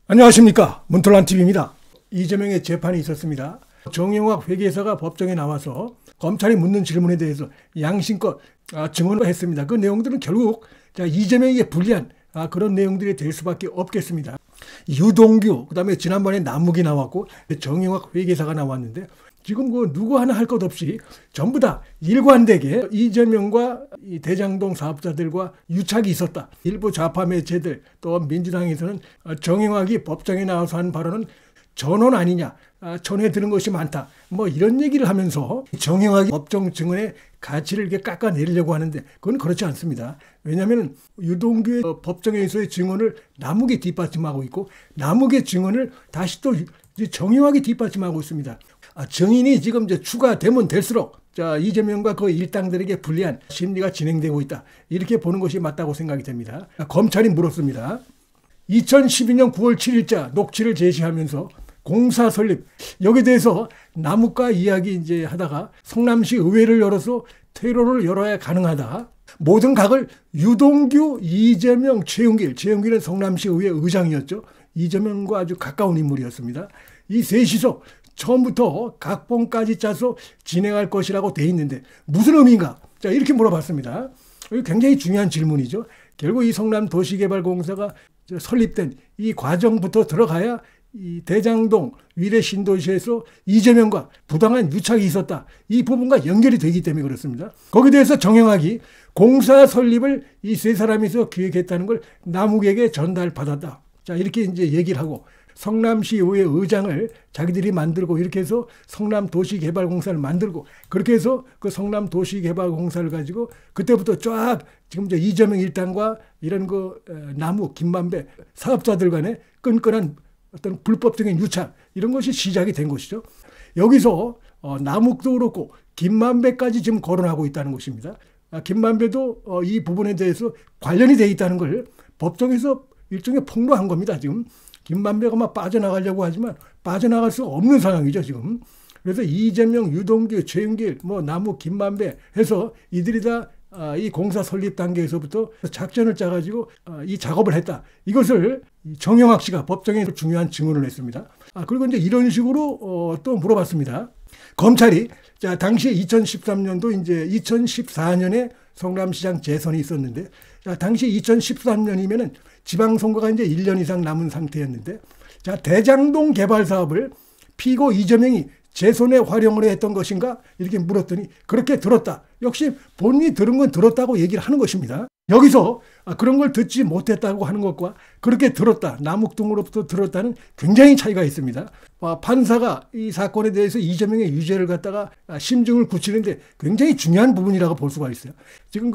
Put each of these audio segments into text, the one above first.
안녕하십니까, 문틀란TV입니다. 이재명의 재판이 있었습니다. 정영학 회계사가 법정에 나와서 검찰이 묻는 질문에 대해서 양심껏 증언을 했습니다. 그 내용들은 결국 이재명에게 불리한 그런 내용들이 될 수밖에 없겠습니다. 유동규, 그 다음에 지난번에 남욱이 나왔고 정영학 회계사가 나왔는데 지금 누구 하나 할 것 없이 전부 다 일관되게 이재명과 이 대장동 사업자들과 유착이 있었다. 일부 좌파 매체들 또 민주당에서는 정영학이 법정에 나와서 한 발언은 전원 아니냐, 전해 들은 것이 많다, 뭐 이런 얘기를 하면서 정영학이 법정 증언의 가치를 이렇게 깎아내리려고 하는데 그건 그렇지 않습니다. 왜냐하면 유동규의 법정에서의 증언을 남욱이 뒷받침하고 있고 남욱의 증언을 다시 또 정영학이 뒷받침하고 있습니다. 증인이 지금 추가되면 될수록 이재명과 그 일당들에게 불리한 심리가 진행되고 있다, 이렇게 보는 것이 맞다고 생각이 됩니다. 검찰이 물었습니다. 2012년 9월 7일자 녹취를 제시하면서 공사 설립, 여기에 대해서 남욱과 이야기 하다가 성남시 의회를 열어서 퇴로를 열어야 가능하다. 모든 각을 유동규, 이재명, 최윤길은 성남시 의회 의장이었죠. 이재명과 아주 가까운 인물이었습니다. 이 셋이서 처음부터 각본까지 짜서 진행할 것이라고 돼 있는데 무슨 의미인가? 이렇게 물어봤습니다. 굉장히 중요한 질문이죠. 결국 이 성남도시개발공사가 설립된 이 과정부터 들어가야 이 대장동 위례 신도시에서 이재명과 부당한 유착이 있었다, 이 부분과 연결이 되기 때문에 그렇습니다. 거기에 대해서 정영학이 공사 설립을 이 세 사람이서 기획했다는 걸 남욱에게 전달받았다, 이렇게 얘기를 하고 성남시 의회 의장을 자기들이 만들고 이렇게 해서 성남도시개발공사를 만들고 그렇게 해서 그 성남도시개발공사를 가지고 그때부터 쫙 지금 이재명 일당과 이런 남욱, 김만배 사업자들 간의 끈끈한 어떤 불법적인 유착, 이런 것이 시작이 된 것이죠. 여기서 남욱도 그렇고 김만배까지 지금 거론하고 있다는 것입니다. 김만배도 이 부분에 대해서 관련이 돼 있다는 걸 법정에서 일종의 폭로한 겁니다. 지금 김만배가 막 빠져나가려고 하지만 빠져나갈 수 없는 상황이죠, 지금. 그래서 이재명, 유동규, 최윤길, 남욱, 김만배 해서 이들이 다 이 공사 설립 단계에서부터 작전을 짜가지고 이 작업을 했다. 이것을 정영학 씨가 법정에 중요한 증언을 했습니다. 그리고 이런 식으로 또 물어봤습니다. 검찰이 당시 2013년도 2014년에 성남시장 재선이 있었는데 당시 2013년이면은 지방선거가 1년 이상 남은 상태였는데 대장동 개발 사업을 피고 이재명이 재선에 활용을 했던 것인가? 이렇게 물었더니 그렇게 들었다. 역시 본인이 들은 건 들었다고 얘기를 하는 것입니다. 여기서 그런 걸 듣지 못했다고 하는 것과 그렇게 들었다, 남욱 등으로부터 들었다는 굉장히 차이가 있습니다. 판사가 이 사건에 대해서 이재명의 유죄를 갖다가 심증을 굳히는데 굉장히 중요한 부분이라고 볼 수가 있어요. 지금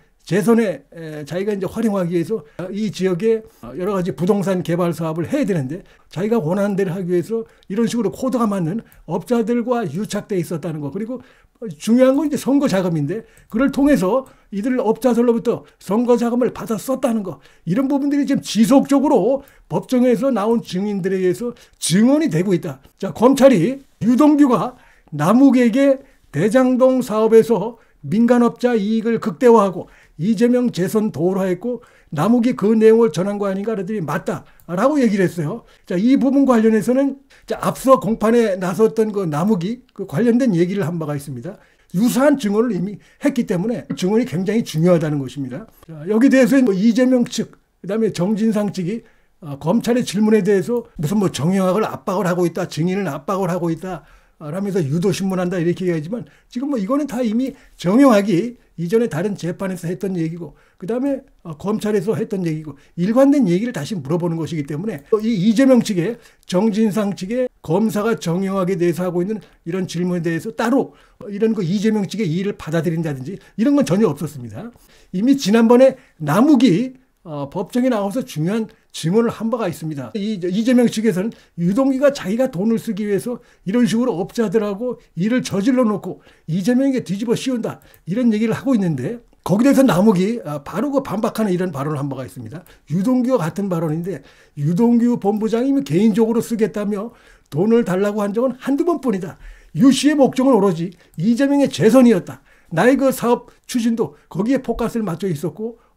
재선에 자기가 활용하기 위해서 이 지역에 여러 가지 부동산 개발 사업을 해야 되는데 자기가 원하는 대로 하기 위해서 이런 식으로 코드가 맞는 업자들과 유착돼 있었다는 거, 그리고 중요한 건 선거 자금인데 그걸 통해서 이들 업자들로부터 선거 자금을 받아 썼다는 거, 이런 부분들이 지금 지속적으로 법정에서 나온 증인들에 의해서 증언이 되고 있다. 검찰이 유동규가 남욱에게 대장동 사업에서 민간업자 이익을 극대화하고 이재명 재선 도울화했고 남욱이 그 내용을 전한 거 아닌가 그랬더니 맞다라고 얘기를 했어요. 이 부분 관련해서는 앞서 공판에 나섰던 남욱이 관련된 얘기를 한 바가 있습니다. 유사한 증언을 이미 했기 때문에 증언이 굉장히 중요하다는 것입니다. 여기에 대해서 이재명 측, 그다음에 정진상 측이 검찰의 질문에 대해서 무슨 정영학을 압박을 하고 있다, 증인을 압박을 하고 있다 라면서 유도신문한다 이렇게 얘기하지만 지금 이거는 다 이미 정영학이 이전에 다른 재판에서 했던 얘기고 그 다음에 검찰에서 했던 얘기고 일관된 얘기를 다시 물어보는 것이기 때문에 이 이재명 측에 정진상 측에 검사가 정영학에 대해서 하고 있는 이런 질문에 대해서 따로 이런 이재명 측의 이의를 받아들인다든지 이런 건 전혀 없었습니다. 이미 지난번에 남욱이 법정에 나와서 중요한 증언을 한 바가 있습니다. 이재명 측에서는 유동규가 자기가 돈을 쓰기 위해서 이런 식으로 업자들하고 일을 저질러 놓고 이재명에게 뒤집어 씌운다, 이런 얘기를 하고 있는데 거기에 대해서 남욱이 바로 반박하는 이런 발언을 한 바가 있습니다. 유동규와 같은 발언인데 유동규 본부장이 개인적으로 쓰겠다며 돈을 달라고 한 적은 한두 번뿐이다. 유 씨의 목적은 오로지 이재명의 재선이었다. 나의 사업 추진도 거기에 포커스를 맞춰 있었고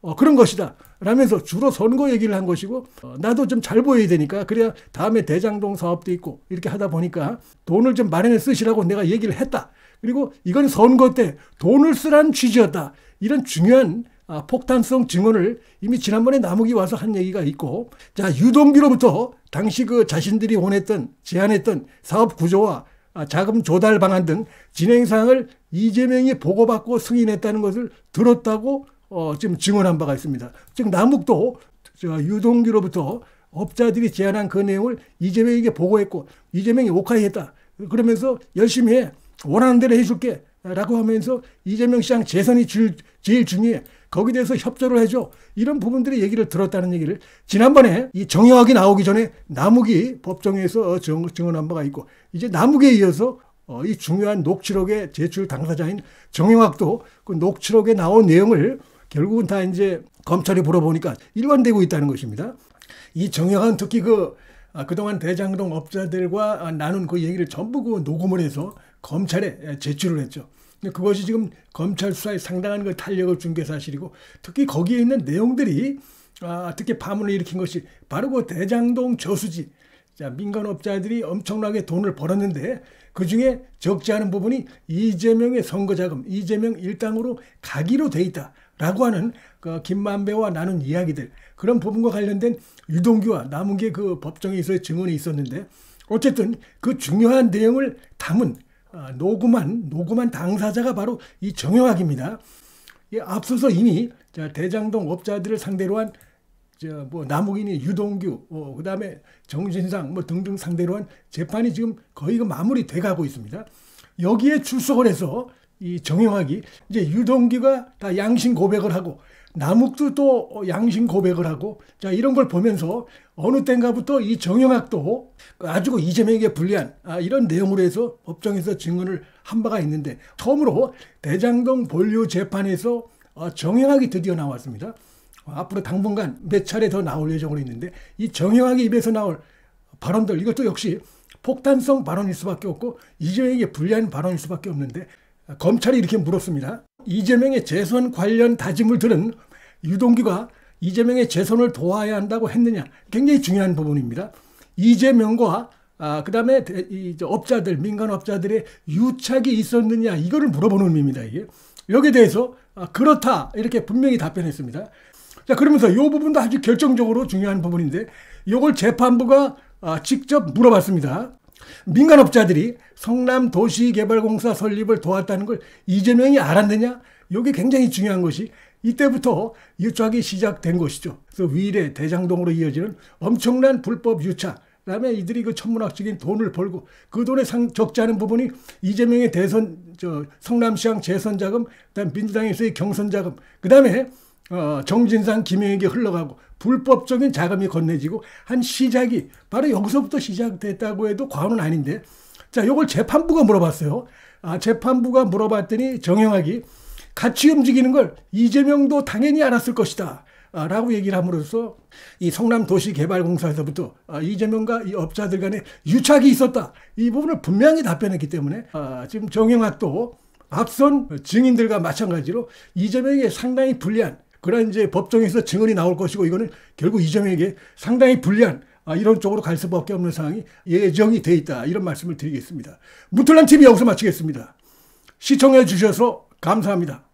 그런 것이다 라면서 주로 선거 얘기를 한 것이고, 나도 좀 잘 보여야 되니까 그래야 다음에 대장동 사업도 있고 이렇게 하다 보니까 돈을 좀 마련해 쓰시라고 내가 얘기를 했다. 그리고 이건 선거 때 돈을 쓰라는 취지였다. 이런 중요한 폭탄성 증언을 이미 지난번에 남욱이 와서 한 얘기가 있고, 자, 유동규로부터 당시 그 자신들이 원했던 제안했던 사업 구조와 자금 조달 방안 등 진행 사항을 이재명이 보고받고 승인했다는 것을 들었다고 지금 증언한 바가 있습니다. 즉 남욱도 유동규로부터 업자들이 제안한 그 내용을 이재명에게 보고했고, 이재명이 오카이 했다. 그러면서 열심히 해. 원하는 대로 해줄게. 라고 하면서 이재명 시장 재선이 제일 중요해. 거기에 대해서 협조를 해줘. 이런 부분들의 얘기를 들었다는 얘기를 지난번에 이 정영학이 나오기 전에 남욱이 법정에서 증언한 바가 있고, 이제 남욱에 이어서 이 중요한 녹취록의 제출 당사자인 정영학도 그 녹취록에 나온 내용을 결국은 다 이제 검찰이 물어보니까 일관되고 있다는 것입니다. 이 정영학은 특히 그동안 대장동 업자들과 나눈 그 얘기를 전부 그 녹음을 해서 검찰에 제출을 했죠. 그것이 지금 검찰 수사에 상당한 그 탄력을 준 게 사실이고, 특히 거기에 있는 내용들이 특히 파문을 일으킨 것이 바로 그 대장동 저수지. 자, 민간업자들이 엄청나게 돈을 벌었는데 그중에 적지 않은 부분이 이재명의 선거자금, 이재명 일당으로 가기로 돼 있다라고 하는 그 김만배와 나눈 이야기들, 그런 부분과 관련된 유동규와 남욱의 그 법정에서의 증언이 있었는데, 어쨌든 그 중요한 내용을 담은 녹음한 당사자가 바로 이 정영학입니다. 앞서서 이미 대장동 업자들을 상대로 한 남욱이니 유동규, 그다음에 정진상 등등 상대로 한 재판이 지금 거의 마무리돼 가고 있습니다. 여기에 출석을 해서 이 정영학이 이제 유동규가 다 양심 고백을 하고 남욱도 또 양심 고백을 하고, 자, 이런 걸 보면서 어느 때인가부터 이 정영학도 아주 이재명에게 불리한 이런 내용으로 해서 법정에서 증언을 한 바가 있는데, 처음으로 대장동 본류 재판에서 정영학이 드디어 나왔습니다. 앞으로 당분간 몇 차례 더 나올 예정으로 있는데, 이 정영학의 입에서 나올 발언들, 이것도 역시 폭탄성 발언일 수밖에 없고 이재명에게 불리한 발언일 수밖에 없는데, 검찰이 이렇게 물었습니다. 이재명의 재선 관련 다짐을 들은 유동규가 이재명의 재선을 도와야 한다고 했느냐. 굉장히 중요한 부분입니다. 이재명과 그다음에 업자들, 민간업자들의 유착이 있었느냐, 이거를 물어보는 의미입니다. 이게. 여기에 대해서 그렇다 이렇게 분명히 답변했습니다. 자, 그러면서 이 부분도 아주 결정적으로 중요한 부분인데, 이걸 재판부가 직접 물어봤습니다. 민간업자들이 성남도시개발공사 설립을 도왔다는 걸 이재명이 알았느냐? 이게 굉장히 중요한 것이, 이때부터 유착이 시작된 것이죠. 그래서 위례, 대장동으로 이어지는 엄청난 불법 유착, 그다음에 이들이 그 천문학적인 돈을 벌고 그 돈의 적지 않은 부분이 이재명의 대선, 성남시장 재선 자금, 그다음 민주당에서의 경선 자금, 그다음에 정진상, 김영에게 흘러가고 불법적인 자금이 건네지고 한 시작이 바로 여기서부터 시작됐다고 해도 과언은 아닌데, 자, 이걸 재판부가 물어봤어요. 재판부가 물어봤더니 정영학이 같이 움직이는 걸 이재명도 당연히 알았을 것이다 라고 얘기를 함으로써 이 성남도시개발공사에서부터 이재명과 이 업자들 간에 유착이 있었다, 이 부분을 분명히 답변했기 때문에 지금 정영학도 앞선 증인들과 마찬가지로 이재명에게 상당히 불리한 그런 이제 법정에서 증언이 나올 것이고, 이거는 결국 이재명에게 상당히 불리한 이런 쪽으로 갈 수밖에 없는 상황이 예정이 돼 있다, 이런 말씀을 드리겠습니다. 무털난 TV 여기서 마치겠습니다. 시청해 주셔서 감사합니다.